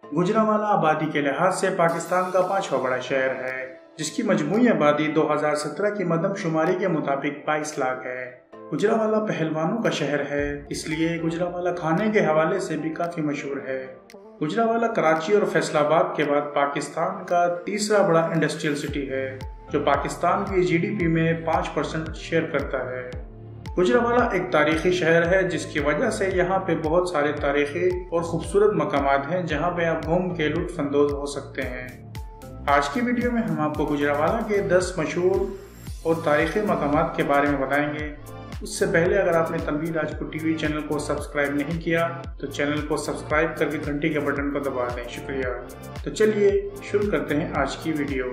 गुजरांवाला आबादी के लिहाज से पाकिस्तान का 5वां बड़ा शहर है, जिसकी मजमूई आबादी 2017 की मरदमशुमारी के मुताबिक 22 लाख है। गुजरांवाला पहलवानों का शहर है, इसलिए गुजरांवाला खाने के हवाले से भी काफी मशहूर है। गुजरांवाला कराची और फैसलाबाद के बाद पाकिस्तान का तीसरा बड़ा इंडस्ट्रियल सिटी है, जो पाकिस्तान की GDP में 5% शेयर करता है। गुजरांवाला एक तारीखी शहर है, जिसकी वजह से यहाँ पे बहुत सारे तारीखी और खूबसूरत मकामात हैं जहाँ पे आप घूम के लुत्फ अंदोज हो सकते हैं। आज की वीडियो में हम आपको गुजरांवाला के 10 मशहूर और तारीखी मकामात के बारे में बताएंगे। उससे पहले अगर आपने तनवीर राजपूत TV चैनल को सब्सक्राइब नहीं किया तो चैनल को सब्सक्राइब करके घंटी के बटन को दबा दें, शुक्रिया। तो चलिए शुरू करते हैं आज की वीडियो।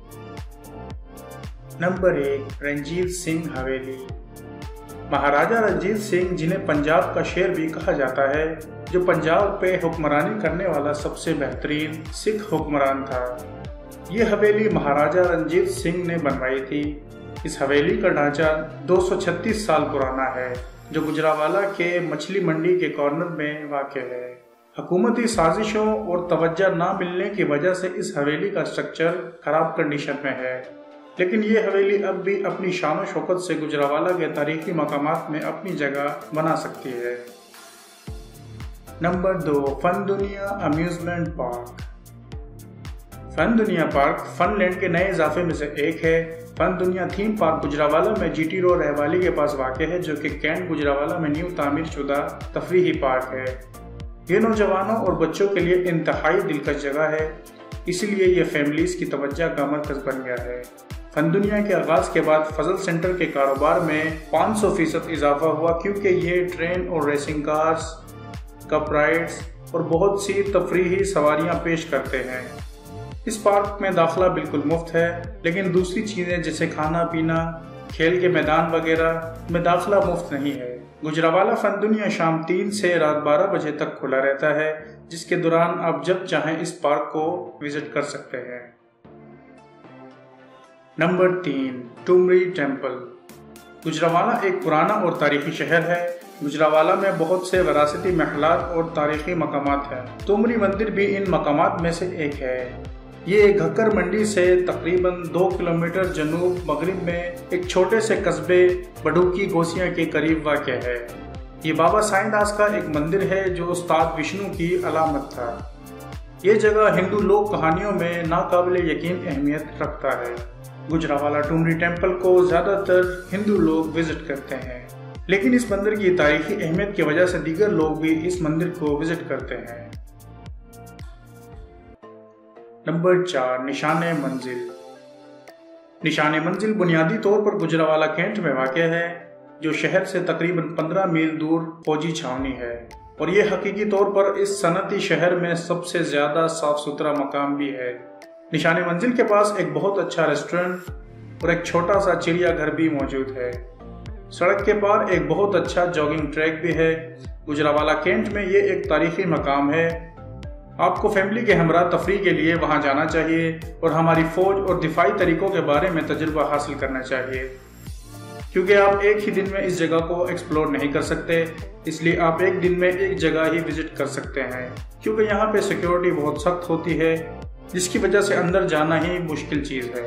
नंबर 1, रंजीत सिंह हवेली। महाराजा रंजीत सिंह, जिन्हें पंजाब का शेर भी कहा जाता है, जो पंजाब पे हुक्मरानी करने वाला सबसे बेहतरीन सिख हुक्मरान था। ये हवेली महाराजा रंजीत सिंह ने बनवाई थी। इस हवेली का ढांचा 236 साल पुराना है, जो गुजरांवाला के मछली मंडी के कॉर्नर में वाक़ है। हुकूमती साजिशों और तवज्जो ना मिलने की वजह से इस हवेली का स्ट्रक्चर खराब कंडीशन में है, लेकिन ये हवेली अब भी अपनी शान और शौकत से गुजरांवाला के तारीखी मकामात में अपनी जगह बना सकती है। नंबर 2, फन दुनिया अम्यूजमेंट पार्क। फन दुनिया पार्क फनलैंड के नए इजाफे में से एक है। फन दुनिया थीम पार्क गुजरांवाला में GT रोड रहवाली के पास वाक़ है, जो कि कैंट गुजरांवाला में न्यू तामीर शुदा तफरीही पार्क है। ये नौजवानों और बच्चों के लिए इंतहाई दिलकश जगह है, इसलिए ये फैमिलीज की तवज्जो का मरकज बन गया है। फन दुनिया के आगाज के बाद फजल सेंटर के कारोबार में 500% इजाफा हुआ, क्योंकि ये ट्रेन और रेसिंग कार्स, कप राइड्स और बहुत सी तफरीही सवारियां पेश करते हैं। इस पार्क में दाखिला बिल्कुल मुफ्त है, लेकिन दूसरी चीज़ें जैसे खाना पीना, खेल के मैदान वगैरह में दाखिला मुफ्त नहीं है। गुजरांवाला फन दुनिया शाम 3 से रात 12 बजे तक खुला रहता है, जिसके दौरान आप जब चाहें इस पार्क को विजिट कर सकते हैं। Number 3, टुमरी temple. गुजरांवाला एक पुराना और तारीखी शहर है। गुजरांवाला में बहुत से विरासती महलात और तारीखी मकामात हैं। टुमरी मंदिर भी इन मकामात में से एक है। ये घक्कर मंडी से तकरीबन 2 किलोमीटर जनूब मगरिब में एक छोटे से कस्बे बडूकी गोसियां के करीब वाक़ है। ये बाबा साईंदास का एक मंदिर है, जो उस्ताद विष्णु की अलामत था। ये जगह हिंदू लोक कहानियों में नाकाबिल यकीन अहमियत रखता है। गुजरांवाला टुमरी टेम्पल को ज़्यादातर हिंदू लोग विजिट करते हैं, लेकिन इस मंदिर की तारीखी अहमियत की वजह से दीगर लोग भी इस मंदिर को विजिट करते हैं। नंबर 4, निशाने मंजिल। निशाने मंजिल बुनियादी तौर पर गुजरांवाला कैंट में वाक़ है, जो शहर से तकरीबन 15 मील दूर फौजी छावनी है, और ये हकीकी तौर पर इस सनती शहर में सबसे ज़्यादा साफ सुथरा मकाम भी है। निशाने मंजिल के पास एक बहुत अच्छा रेस्टोरेंट और एक छोटा सा चिड़ियाघर भी मौजूद है। सड़क के पार एक बहुत अच्छा जॉगिंग ट्रैक भी है। गुजरांवाला कैंट में ये एक तारीखी मकाम है। आपको फैमिली के हमरा तफरी के लिए वहाँ जाना चाहिए और हमारी फ़ौज और दिफाई तरीक़ों के बारे में तजुर्बा हासिल करना चाहिए, क्योंकि आप एक ही दिन में इस जगह को एक्सप्लोर नहीं कर सकते। इसलिए आप एक दिन में एक जगह ही विजिट कर सकते हैं, क्योंकि यहाँ पे सिक्योरिटी बहुत सख्त होती है, जिसकी वजह से अंदर जाना ही मुश्किल चीज़ है।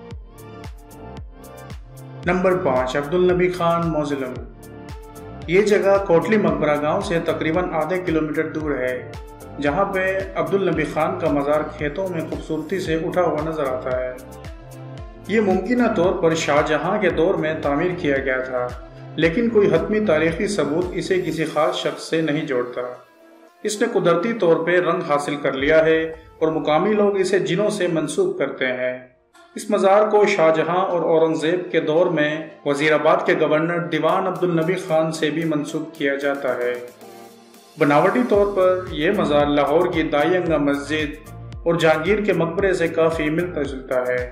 नंबर 5, अब्दुल नबी खान मौज़िलम। ये जगह कोटली मकबरा गांव से तकरीबन आधे किलोमीटर दूर है, जहां पे अब्दुल नबी खान का मज़ार खेतों में खूबसूरती से उठा हुआ नजर आता है। ये मुमकिन तौर पर शाहजहां के दौर में तामीर किया गया था, लेकिन कोई हतमी तारीखी सबूत इसे किसी खास शख्स से नहीं जोड़ता। इसने कुदरती तौर पे रंग हासिल कर लिया है और मुकामी लोग इसे जिनों से मंसूब करते हैं। इस मज़ार को शाहजहां और औरंगज़ेब के दौर में वज़ीराबाद के गवर्नर दीवान अब्दुल नबी खान से भी मंसूब किया जाता है। बनावटी तौर पर यह मज़ार लाहौर की दाईअंगा मस्जिद और जहांगीर के मकबरे से काफ़ी मिलता जुलता है।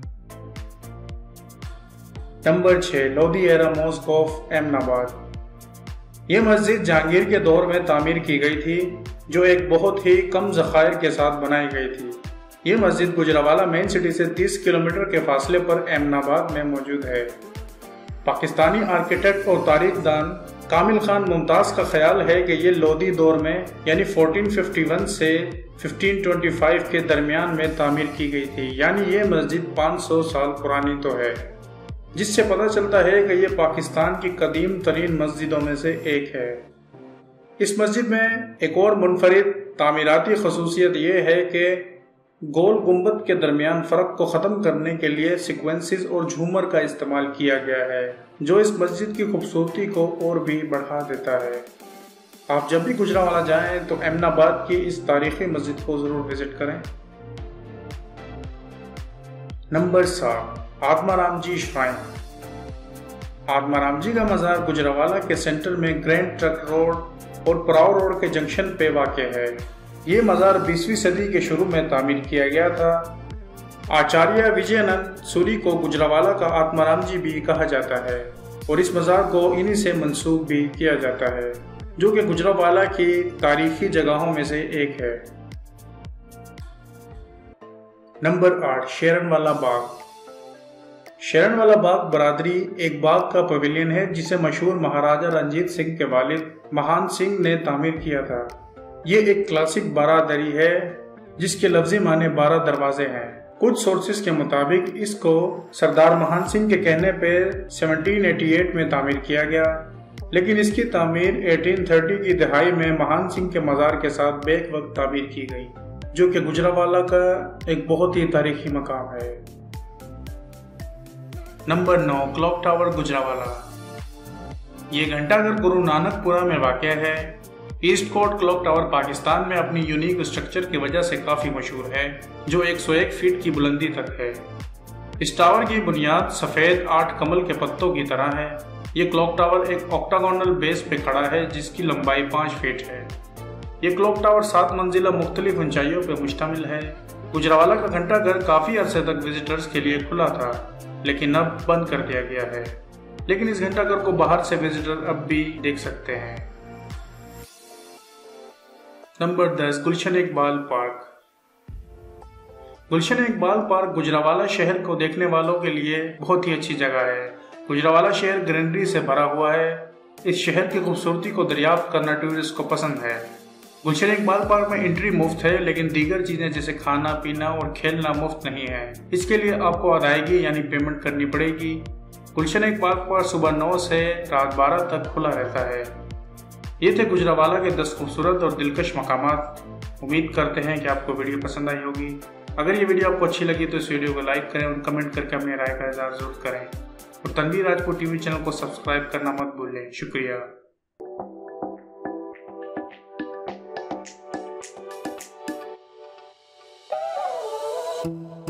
Number 6, Lodhi era mosque of Eminabad. यह मस्जिद जहांगीर के दौर में तामीर की गई थी, जो एक बहुत ही कम ज़खायर के साथ बनाई गई थी। ये मस्जिद गुजरांवाला मेन सिटी से 30 किलोमीटर के फासले पर एमनाबाद में मौजूद है। पाकिस्तानी आर्किटेक्ट और तारीखदान कामिल खान मुमताज़ का ख्याल है कि ये लोदी दौर में यानी 1451 से 1525 के दरमियान में तामीर की गई थी, यानी ये मस्जिद 500 साल पुरानी तो है, जिससे पता चलता है कि ये पाकिस्तान की कदीम तरीन मस्जिदों में से एक है। इस मस्जिद में एक और मुनफरिद तामीराती खसूसियत ये है कि गोल गुंबद के दरमियान फ़र्क को ख़त्म करने के लिए सीक्वेंसेस और झूमर का इस्तेमाल किया गया है, जो इस मस्जिद की खूबसूरती को और भी बढ़ा देता है। आप जब भी गुजरावाला जाएं तो एमनाबाद की इस तारीखी मस्जिद को ज़रूर विज़िट करें। Number 7, Atmaram ji shrine. आत्माराम जी का मज़ार गुजरावाला के सेंटर में ग्रैंड ट्रक रोड और पराव रोड के जंक्शन पे वाक़ है। ये मज़ार 20वीं सदी के शुरू में तामीर किया गया था। आचार्य विजयानंद सूरी को गुजरावाला का आत्माराम जी भी कहा जाता है और इस मज़ार को इन्हीं से मंसूब भी किया जाता है, जो कि गुजरावाला की तारीखी जगहों में से एक है। नंबर 8, शेरनवाला बाग। शेरनवाला बाग बरादरी एक बाग का पवेलियन है जिसे मशहूर महाराजा रंजीत सिंह के वालिद महान सिंह ने तामीर किया था। ये एक क्लासिक बारादरी है जिसके लफ्जी माने 12 दरवाजे हैं। कुछ सोर्सेस के मुताबिक इसको सरदार महान सिंह के कहने पे 1788 में तामीर किया गया, लेकिन इसकी तामीर 1830 की दहाई में महान सिंह के मज़ार के साथ बेक वक्त तामीर की गई, जो कि गुजरावाला का एक बहुत ही तारीखी मकाम है। Number 9, clock tower Gujranwala. ये घंटाघर गुरु नानकपुरा में वाक़ है। East coat clock tower Pakistan में अपनी यूनिक स्ट्रक्चर की वजह से काफ़ी मशहूर है, जो 101 फीट की बुलंदी तक है। इस टावर की बुनियाद सफ़ेद 8 कमल के पत्तों की तरह है। ये क्लॉक टावर एक ऑक्टागोनल बेस पे खड़ा है जिसकी लंबाई 5 फीट है। ये क्लॉक टावर 7 मंजिला मुख्तलिफ ऊंचाइयों पर मुश्तमिल है। गुजरावाला का घंटाघर काफ़ी अरसे तक विजिटर्स के लिए खुला था, लेकिन अब बंद कर दिया गया है, लेकिन इस घंटाघर को बाहर से विजिटर अब भी देख सकते हैं। Number 10, Gulshan Iqbal park. Gulshan Iqbal park Gujranwala शहर को देखने वालों के लिए बहुत ही अच्छी जगह है। गुजरावाला शहर ग्रीनरी से भरा हुआ है। इस शहर की खूबसूरती को दरियाफ्त करना टूरिस्ट को पसंद है। गुलशन इकबाल पार्क में एंट्री मुफ्त है, लेकिन दीगर चीजें जैसे खाना पीना और खेलना मुफ्त नहीं है। इसके लिए आपको अदायगी यानी पेमेंट करनी पड़ेगी। गुलशन इकबाल पार्क सुबह 9 से रात 12 तक खुला रहता है। ये थे गुजरावाला के 10 खूबसूरत और दिलकश मकामात। उम्मीद करते हैं कि आपको वीडियो पसंद आई होगी। अगर ये वीडियो आपको अच्छी लगी तो इस वीडियो को लाइक करें और कमेंट करके अपनी राय का इज़हार जरूर करें, और तनवीर राजपूत टीवी चैनल को सब्सक्राइब करना मत भूलें। शुक्रिया।